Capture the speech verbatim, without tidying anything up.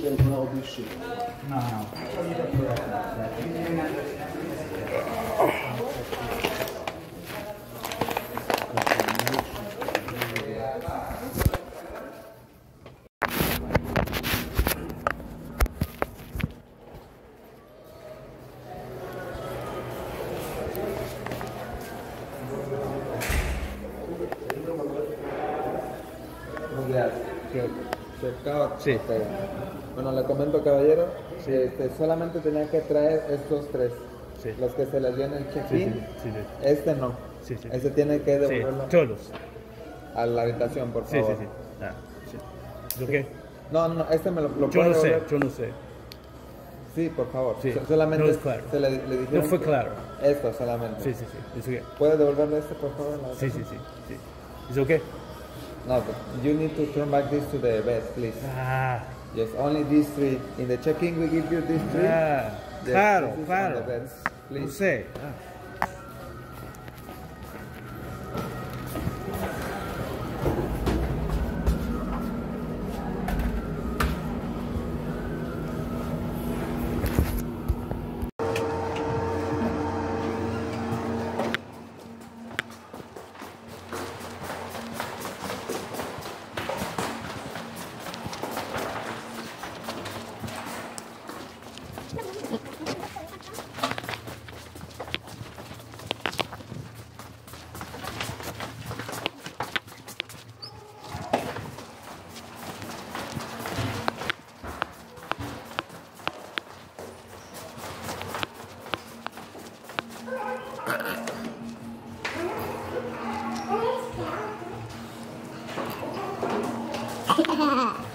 then that'll be shit. No, no. Checkout. Sí. Okay. Bueno, le comento, caballero, Sí. este, solamente tenía que traer estos tres. Sí. Los que se les dio en el Sí, check-in. sí, sí, sí. Este no. Sí, sí. Este tiene que Sí, devolverlo todos. a la habitación, por Sí, favor. sí, sí. Ah, sí. ¿Yo qué? No, no, no, este me lo, lo Yo puede no sé, devolver. yo no sé. Sí, por favor. Sí, So- solamente no es claro. se le, le dijeron No fue que- claro. Esto solamente. Sí, sí, sí. ¿Eso qué? ¿Puede devolverle este, por favor? a la Sí, sí, habitación? sí. sí. ¿Eso qué? No, but you need to turn back this to the bed, please. Ah, Yes, only these three. In the check-in, we give you these three. ah, Yes, claro, this is on claro. the beds, No please. sé. Ah. Ha ha ha.